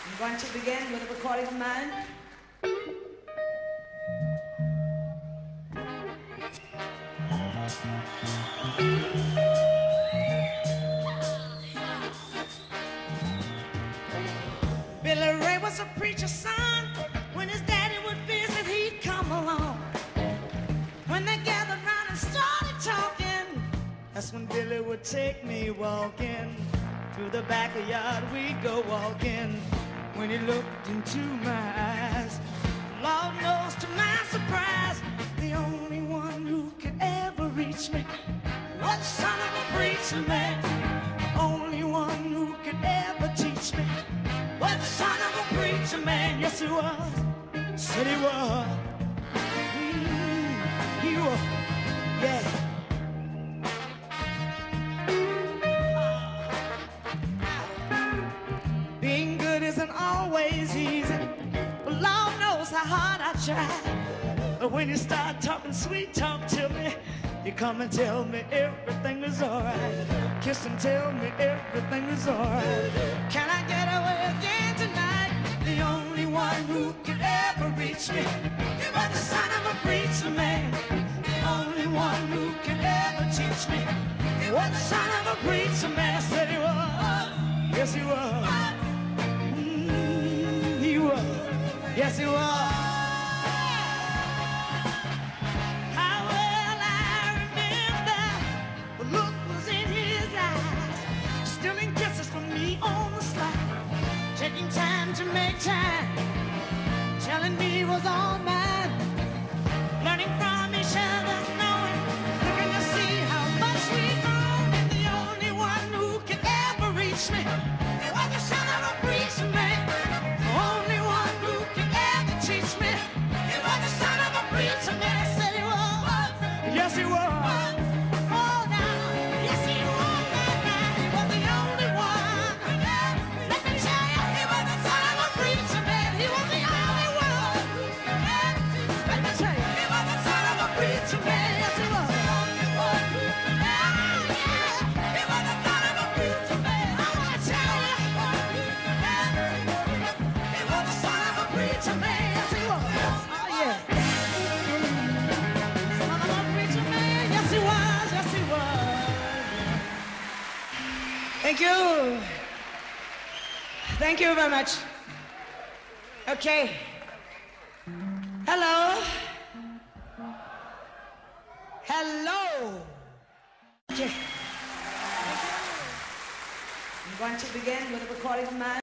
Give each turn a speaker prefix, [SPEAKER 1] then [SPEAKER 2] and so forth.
[SPEAKER 1] I'm going to begin with a recording of mine. Billy Ray was a preacher's son. When his daddy would visit, he'd come along. When they gathered round and started talking, that's when Billy would take me walking. Through the backyard we'd go walking. When he looked into my eyes, Lord knows to my surprise, the only one who could ever reach me was the son of a preacher man. The only one who could ever teach me was the son of a preacher man. Yes, he was. Said he was. He was. Yeah. Being good isn't always easy, but Lord knows how hard I try. But when you start talking sweet talk to me, you come and tell me everything is alright. Kiss and tell me everything is alright. Can I get away again tonight? The only one who could ever reach me, you were the son of a preacher man. The only one who could ever teach me, you were the son of a preacher man. I said he was. Yes, he was. He was. Yes, he was. Taking time to make time, telling me was all mine, learning from each other, knowing, looking to see how much we've grown. And the only one who could ever reach me, he was the son of a preacher man. The only one who could ever teach me, he was the son of a preacher man. I said he was. Yes, he was. Thank you. Thank you very much. Okay. Hello. Hello. Okay. I'm going to begin with a recording of mine.